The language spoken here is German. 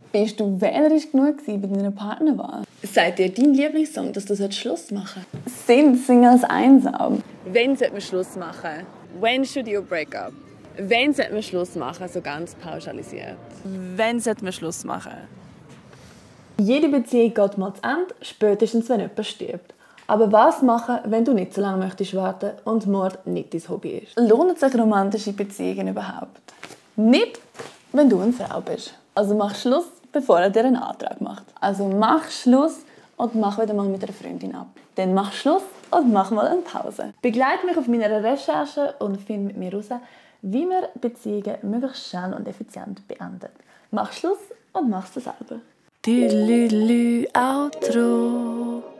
Bist du wählerisch genug bei deiner Partnerwahl? Sagt dir dein Lieblingssong, dass du Schluss machen sollst? Sind Singles einsam? Wenn sollte man Schluss machen? When should you break up? Wenn sollte man Schluss machen, so ganz pauschalisiert? Wenn sollte man Schluss machen? Jede Beziehung geht mal zu Ende, spätestens wenn jemand stirbt. Aber was machen, wenn du nicht so lange möchtest warten und Mord nicht dein Hobby ist? Lohnen sich romantische Beziehungen überhaupt? Nicht, wenn du eine Frau bist. Also mach Schluss, bevor er dir einen Antrag macht. Also mach Schluss und mach wieder mal mit einer Freundin ab. Dann mach Schluss und mach mal eine Pause. Begleite mich auf meiner Recherche und finde mit mir heraus, wie man Beziehungen möglichst schnell und effizient beendet. Mach Schluss und mach's selber. Outro.